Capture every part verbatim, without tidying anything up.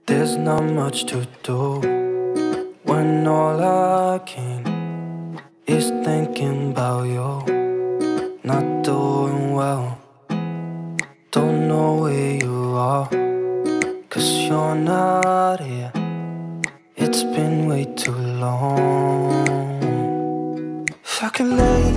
There's not much to do when all I can is thinking about you. Not doing well, don't know where you are, cause you're not here. It's been way too long. If I could lay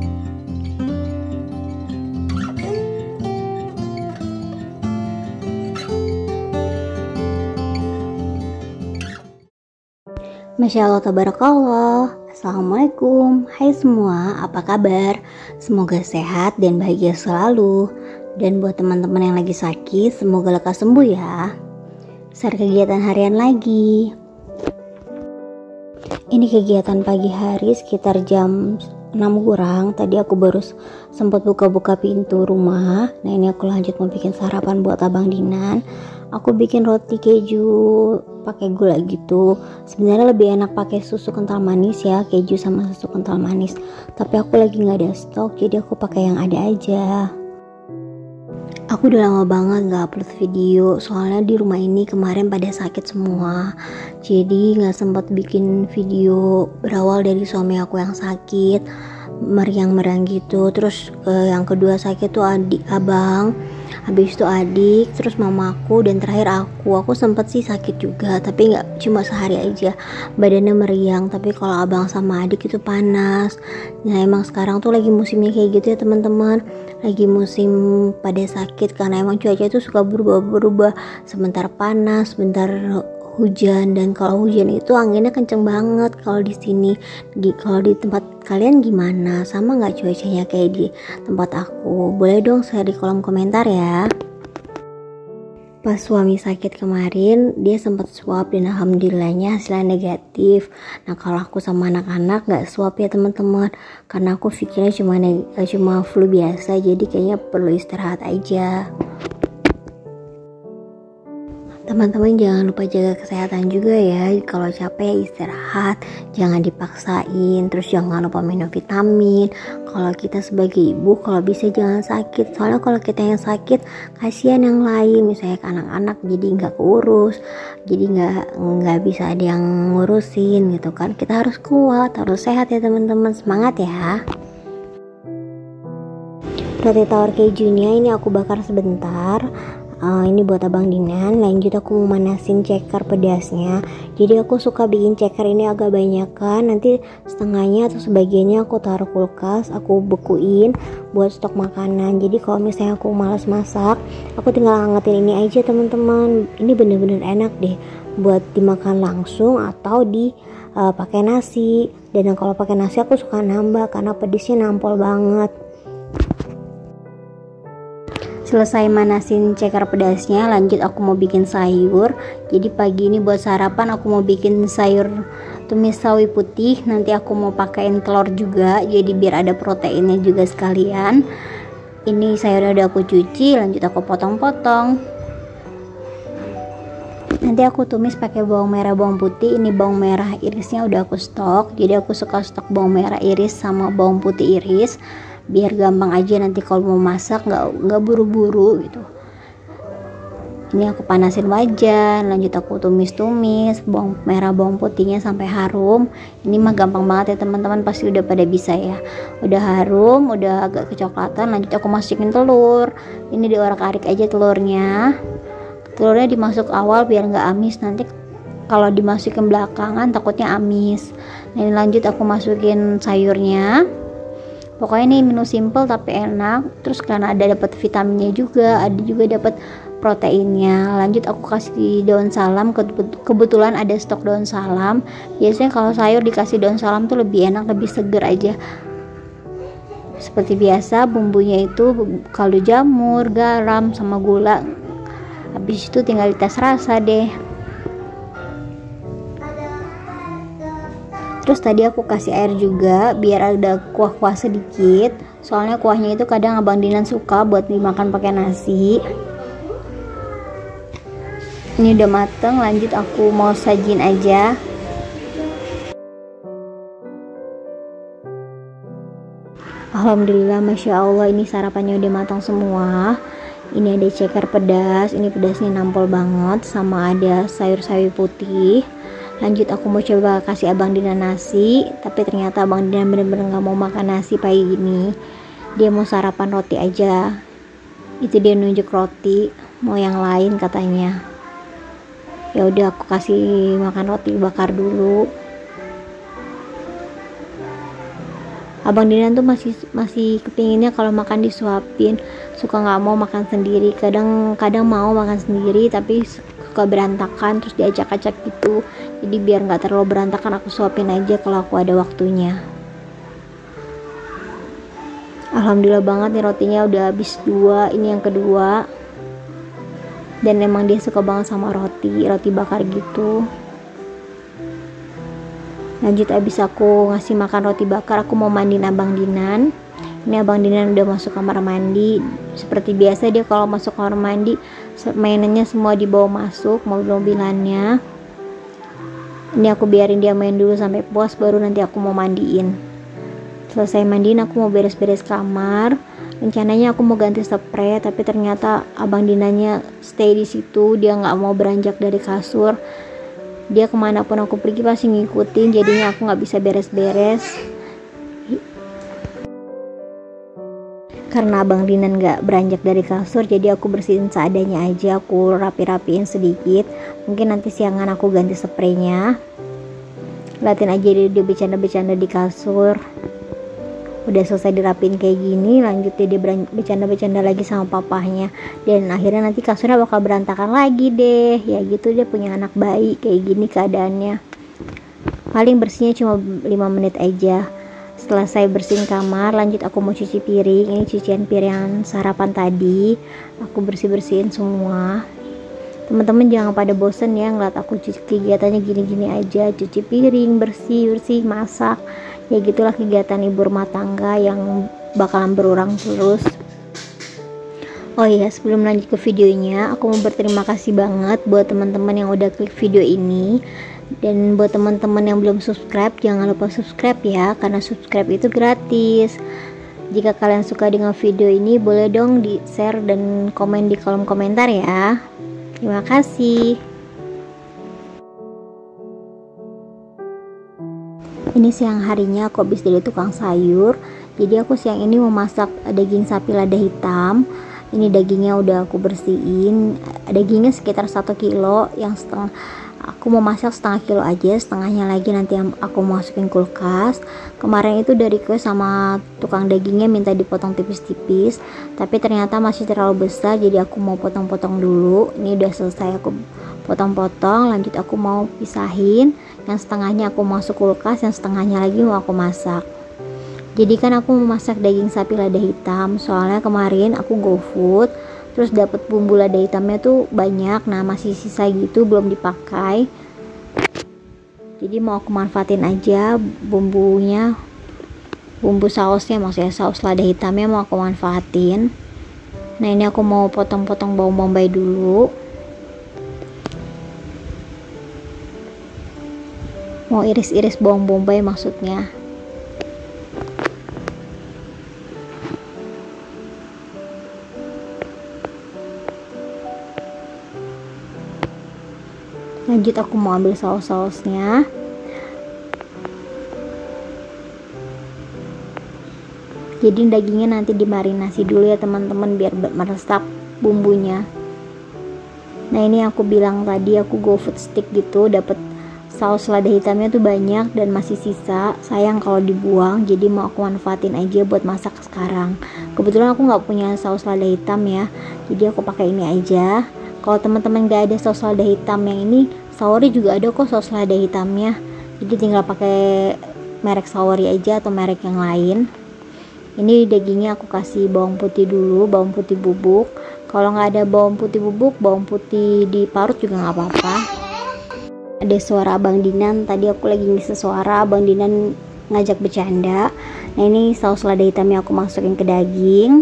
Masya Allah, tabarakallah. Assalamualaikum. Hai semua, apa kabar? Semoga sehat dan bahagia selalu. Dan buat teman-teman yang lagi sakit, semoga lekas sembuh ya. Share kegiatan harian lagi. Ini kegiatan pagi hari sekitar jam enam kurang. Tadi aku baru sempat buka-buka pintu rumah. Nah ini aku lanjut mau bikin sarapan buat Abang Dinan. Aku bikin roti keju pakai gula gitu. Sebenarnya lebih enak pakai susu kental manis ya, keju sama susu kental manis. Tapi aku lagi nggak ada stok, jadi aku pakai yang ada aja. Aku udah lama banget nggak upload video, soalnya di rumah ini kemarin pada sakit semua. Jadi nggak sempat bikin video. Berawal dari suami aku yang sakit, meriang-meriang gitu. Terus eh, yang kedua sakit tuh adik abang. Habis itu adik, terus mamaku, dan terakhir aku. Aku sempet sih sakit juga, tapi nggak cuma sehari aja. Badannya meriang, tapi kalau abang sama adik itu panas. Nah emang sekarang tuh lagi musimnya kayak gitu ya teman-teman. Lagi musim pada sakit karena emang cuaca itu suka berubah-berubah. Sebentar panas, sebentar hujan, dan kalau hujan itu anginnya kenceng banget. Kalau di sini, kalau di tempat kalian gimana? Sama nggak cuacanya kayak di tempat aku? Boleh dong share di kolom komentar ya. Pas suami sakit kemarin, dia sempat swab dan alhamdulillahnya hasilnya negatif. Nah kalau aku sama anak-anak nggak swab ya teman-teman, karena aku pikirnya cuma cuma flu biasa, jadi kayaknya perlu istirahat aja. Teman-teman jangan lupa jaga kesehatan juga ya. Kalau capek istirahat, jangan dipaksain. Terus jangan lupa minum vitamin. Kalau kita sebagai ibu, kalau bisa jangan sakit. Soalnya kalau kita yang sakit, kasihan yang lain. Misalnya ke anak-anak jadi nggak keurus, jadi nggak nggak bisa ada yang ngurusin gitu kan. Kita harus kuat, harus sehat ya teman-teman. Semangat ya. Roti tawar kejunya ini aku bakar sebentar. Uh, ini buat Abang Dinan. Lanjut aku mau manasin ceker pedasnya. Jadi aku suka bikin ceker ini agak banyakan. Nanti setengahnya atau sebagiannya aku taruh kulkas, aku bekuin buat stok makanan. Jadi kalau misalnya aku malas masak, aku tinggal angetin ini aja teman-teman. Ini bener-bener enak deh buat dimakan langsung atau di uh, pakai nasi. Dan kalau pakai nasi aku suka nambah karena pedasnya nampol banget. Selesai manasin ceker pedasnya, lanjut aku mau bikin sayur. Jadi pagi ini buat sarapan aku mau bikin sayur tumis sawi putih. Nanti aku mau pakein telur juga, jadi biar ada proteinnya juga sekalian. Ini sayurnya udah aku cuci, lanjut aku potong-potong. Nanti aku tumis pakai bawang merah, bawang putih. Ini bawang merah irisnya udah aku stok, jadi aku suka stok bawang merah iris sama bawang putih iris, biar gampang aja nanti kalau mau masak nggak nggak buru-buru gitu. Ini aku panasin wajan, lanjut aku tumis-tumis bawang merah bawang putihnya sampai harum. Ini mah gampang banget ya teman-teman, pasti udah pada bisa ya. Udah harum, udah agak kecoklatan, lanjut aku masukin telur. Ini diorak-arik aja telurnya. Telurnya dimasuk awal biar nggak amis, nanti kalau dimasukin belakangan takutnya amis. Nah, ini lanjut aku masukin sayurnya. Pokoknya ini menu simple tapi enak. Terus karena ada dapat vitaminnya juga, ada juga dapat proteinnya. Lanjut aku kasih daun salam. Kebetulan ada stok daun salam. Biasanya kalau sayur dikasih daun salam tuh lebih enak, lebih seger aja. Seperti biasa bumbunya itu kaldu jamur, garam sama gula. Habis itu tinggal dites rasa deh. Terus tadi aku kasih air juga biar ada kuah-kuah sedikit. Soalnya kuahnya itu kadang Abang Dinan suka buat dimakan pakai nasi. Ini udah mateng, lanjut aku mau sajin aja. Alhamdulillah, Masya Allah, ini sarapannya udah matang semua. Ini ada ceker pedas, ini pedasnya nampol banget, sama ada sayur sawi putih. Lanjut aku mau coba kasih Abang Dinan nasi, tapi ternyata Abang Dinan bener-bener gak mau makan nasi pagi gini. Dia mau sarapan roti aja. Itu dia nunjuk roti, mau yang lain katanya. Ya udah aku kasih makan roti bakar dulu. Abang Dinan tuh masih masih kepinginnya kalau makan disuapin, suka nggak mau makan sendiri. Kadang kadang mau makan sendiri tapi suka berantakan, terus diacak-acak gitu. Jadi biar nggak terlalu berantakan aku suapin aja kalau aku ada waktunya. Alhamdulillah banget nih rotinya udah habis dua, ini yang kedua. Dan emang dia suka banget sama roti, roti bakar gitu. Lanjut abis aku ngasih makan roti bakar, aku mau mandiin Abang Dinan. Ini Abang Dinan udah masuk kamar mandi. Seperti biasa dia kalau masuk kamar mandi mainannya semua dibawa masuk, mobil-mobilannya. Ini aku biarin dia main dulu sampai puas, baru nanti aku mau mandiin. Selesai mandiin aku mau beres-beres kamar. Rencananya aku mau ganti spray, tapi ternyata Abang Dinannya stay di situ, dia nggak mau beranjak dari kasur. Dia kemanapun aku pergi pasti ngikutin, jadinya aku nggak bisa beres-beres karena Abang Dinan nggak beranjak dari kasur. Jadi aku bersihin seadanya aja, aku rapi-rapiin sedikit. Mungkin nanti siangan aku ganti spraynya. Liatin aja dia, dia bercanda-bercanda di kasur. Udah selesai dirapiin kayak gini, lanjut dia bercanda-bercanda lagi sama papahnya, dan akhirnya nanti kasurnya bakal berantakan lagi deh. Ya gitu, dia punya anak bayi kayak gini keadaannya. Paling bersihnya cuma lima menit aja. Setelah saya bersihin kamar, lanjut aku mau cuci piring. Ini cucian piring sarapan tadi, aku bersih-bersihin semua. Teman-teman jangan pada bosen ya ngeliat aku cuci, kegiatannya gini-gini aja, cuci piring, bersih-bersih, masak. Ya gitulah kegiatan ibu rumah tangga yang bakalan berulang terus. Oh iya, sebelum lanjut ke videonya, aku mau berterima kasih banget buat teman-teman yang udah klik video ini. Dan buat teman-teman yang belum subscribe, jangan lupa subscribe ya, karena subscribe itu gratis. Jika kalian suka dengan video ini, boleh dong di share dan komen di kolom komentar ya. Terima kasih. Ini siang harinya aku habis dari tukang sayur. Jadi aku siang ini mau masak daging sapi lada hitam. Ini dagingnya udah aku bersihin. Dagingnya sekitar satu kilo, yang setengah aku mau masak setengah kilo aja, setengahnya lagi nanti aku masukin kulkas. Kemarin itu dari kue sama tukang dagingnya minta dipotong tipis-tipis, tapi ternyata masih terlalu besar, jadi aku mau potong-potong dulu. Ini udah selesai aku potong-potong, lanjut aku mau pisahin. Yang setengahnya aku masuk kulkas, yang setengahnya lagi mau aku masak. Jadi kan aku mau masak daging sapi lada hitam, soalnya kemarin aku GoFood, terus dapet bumbu lada hitamnya tuh banyak, nah masih sisa gitu belum dipakai. Jadi mau aku manfaatin aja bumbunya, bumbu sausnya, maksudnya saus lada hitamnya mau aku manfaatin. Nah ini aku mau potong-potong bawang bombay dulu. Mau iris-iris bawang bombay maksudnya. Lanjut aku mau ambil saus-sausnya. Jadi dagingnya nanti dimarinasi dulu ya teman-teman, biar meresap bumbunya. Nah ini aku bilang tadi aku GoFood stick gitu, dapet saus lada hitamnya tuh banyak dan masih sisa, sayang kalau dibuang, jadi mau aku manfaatin aja buat masak sekarang. Kebetulan aku nggak punya saus lada hitam ya, jadi aku pakai ini aja. Kalau teman-teman nggak ada saus lada hitam yang ini, Saori juga ada kok saus lada hitamnya, jadi tinggal pakai merek Saori aja atau merek yang lain. Ini dagingnya aku kasih bawang putih dulu, bawang putih bubuk. Kalau nggak ada bawang putih bubuk, bawang putih diparut juga nggak apa-apa. Ada suara Abang Dinan, tadi aku lagi ngisi suara Abang Dinan ngajak bercanda. Nah ini saus lada hitamnya aku masukin ke daging.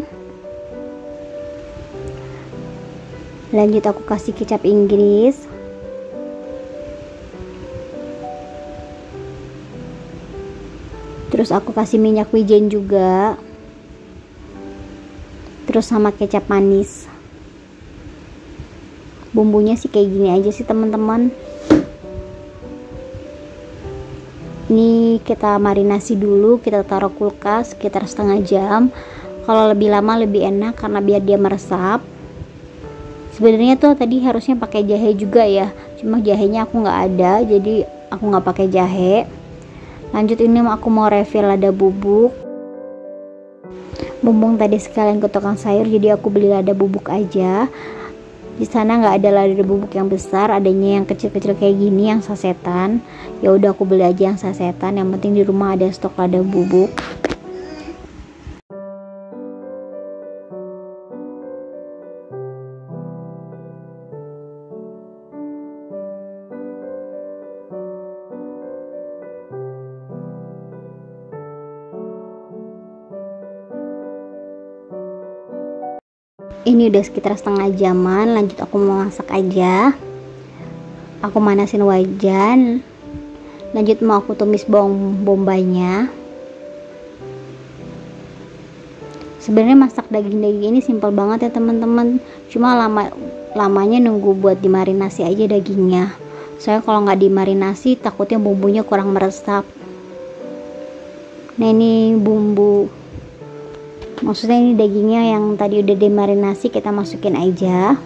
Lanjut aku kasih kecap Inggris. Terus aku kasih minyak wijen juga. Terus sama kecap manis. Bumbunya sih kayak gini aja sih teman-teman. Ini kita marinasi dulu, kita taruh kulkas sekitar setengah jam. Kalau lebih lama lebih enak karena biar dia meresap. Sebenarnya tuh tadi harusnya pakai jahe juga ya, cuma jahenya aku nggak ada, jadi aku nggak pakai jahe. Lanjut, ini aku mau refill lada bubuk. Mumpung tadi sekalian ke tukang sayur, jadi aku beli lada bubuk aja. Di sana nggak ada lada bubuk yang besar, adanya yang kecil-kecil kayak gini, yang sasetan. Ya udah aku beli aja yang sasetan. Yang penting di rumah ada stok lada bubuk. Ini udah sekitar setengah jaman. Lanjut aku mau masak aja. Aku manasin wajan. Lanjut mau aku tumis bawang bombaynya. Sebenarnya masak daging-daging ini simpel banget ya teman-teman. Cuma lama lamanya nunggu buat dimarinasi aja dagingnya. Soalnya kalau nggak dimarinasi takutnya bumbunya kurang meresap. Nah ini bumbu, maksudnya ini dagingnya yang tadi udah dimarinasi kita masukin aja.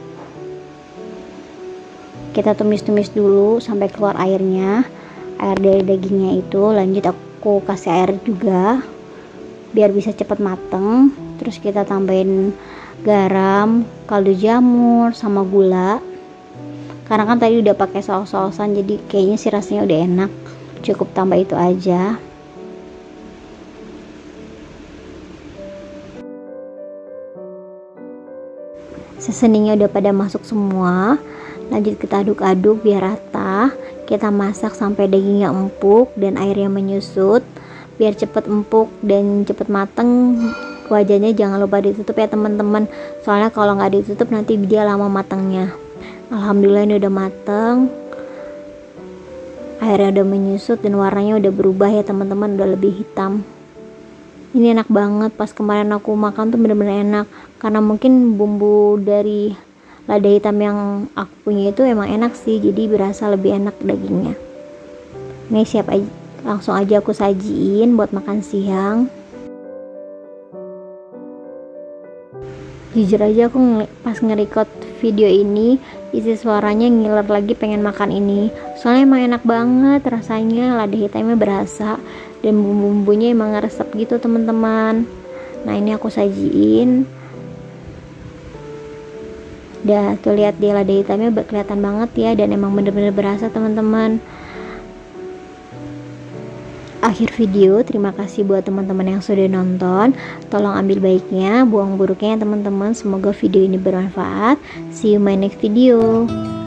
Kita tumis-tumis dulu sampai keluar airnya, air dari dagingnya itu. Lanjut aku kasih air juga biar bisa cepet mateng. Terus kita tambahin garam, kaldu jamur, sama gula. Karena kan tadi udah pakai saus-sausan, jadi kayaknya sih rasanya udah enak. Cukup tambah itu aja. Seseningnya udah pada masuk semua. Lanjut kita aduk-aduk biar rata. Kita masak sampai dagingnya empuk dan airnya menyusut. Biar cepet empuk dan cepet mateng. Wajannya jangan lupa ditutup ya teman-teman. Soalnya kalau nggak ditutup nanti dia lama matangnya. Alhamdulillah ini udah mateng. Airnya udah menyusut dan warnanya udah berubah ya teman-teman, udah lebih hitam. Ini enak banget, pas kemarin aku makan tuh bener-bener enak. Karena mungkin bumbu dari lada hitam yang aku punya itu emang enak sih, jadi berasa lebih enak dagingnya. Ini siap aja, langsung aja aku sajiin buat makan siang. Jujur aja aku nge pas nge-record video ini isi suaranya ngiler lagi pengen makan ini. Soalnya emang enak banget rasanya, lada hitamnya berasa dan bumbu-bumbunya emang ngeresep gitu teman-teman. Nah ini aku sajiin. Dah tuh lihat dia lada hitamnya kelihatan banget ya, dan emang bener-bener berasa teman-teman. Akhir video, terima kasih buat teman-teman yang sudah nonton. Tolong ambil baiknya, buang buruknya ya teman-teman. Semoga video ini bermanfaat. See you my next video.